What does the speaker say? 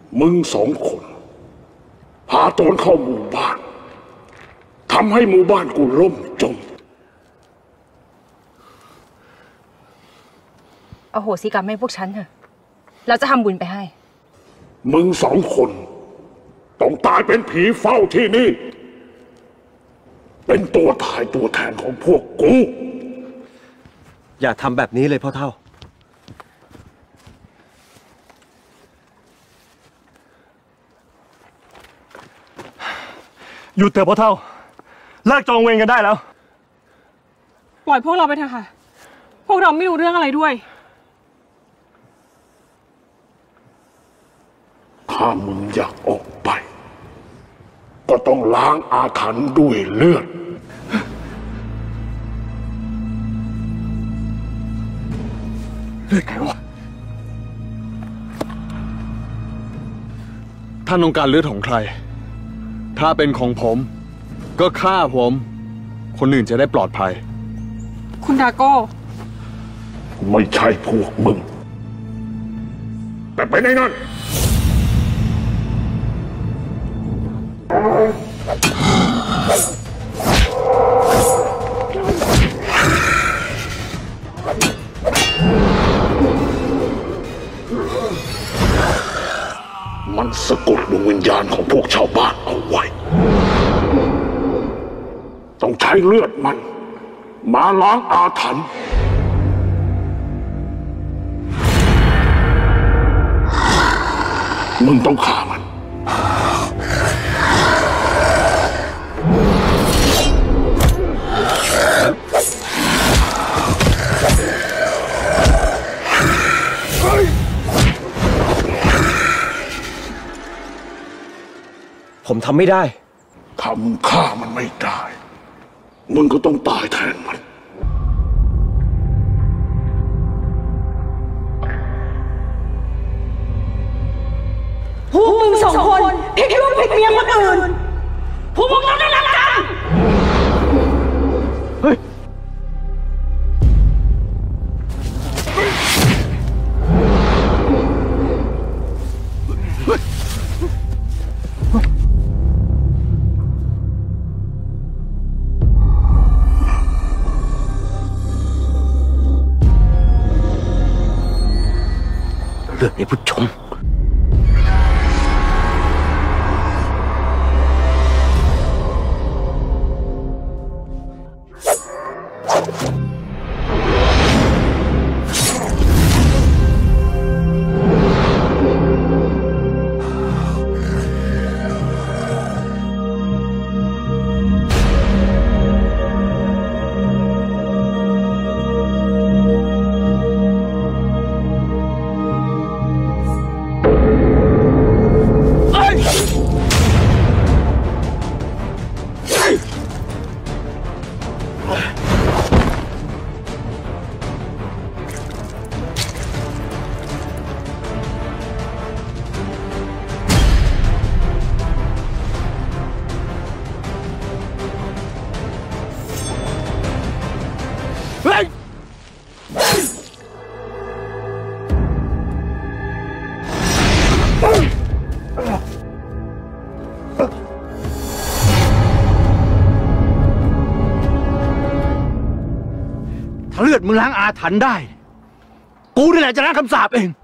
มึง2 คนพาโจรเข้าหมู่บ้านทำให้หมู่บ้านกูล่มจมอโหสิกรรมให้พวกฉันเถอะเราจะทำบุญไปให้มึง2 คนต้องตายเป็นผีเฝ้าที่นี่เป็นตัวตายตัวแทนของพวกกูอย่าทำแบบนี้เลยพ่อเฒ่าหยุดเถอะพ่อเฒ่าเลิกจองเวรกันได้แล้วปล่อยพวกเราไปเถอะค่ะพวกเราไม่รู้เรื่องอะไรด้วยถ้ามึงอยากออกไปก็ต้องล้างอาถรรพ์ด้วยเลือดไงวะท่านต้องการเลือดของใครถ้าเป็นของผมก็ฆ่าผมคนอื่นจะได้ปลอดภัยคุณดาโก้ไม่ใช่พวกมึงแต่ไปในนั้นมันสะกดดวงวิญญาณของพวกชาวบ้านเอาไว้ต้องใช้เลือดมันมาล้างอาถรรพ์มึงต้องฆ่ามันผมทำไม่ได้ถ้ามึงฆ่ามันไม่ได้มึงก็ต้องตายแทนมันพวกมึง2 คนผิดลูกผิดเมียคนอื่นพวกมึงเราได้รับกรรมเฮ้ยเลือดในผู้ชมถ้าเลือดมึงล้างอาถรรพ์ได้กูนี่แหละจะล้างคำสาปเอง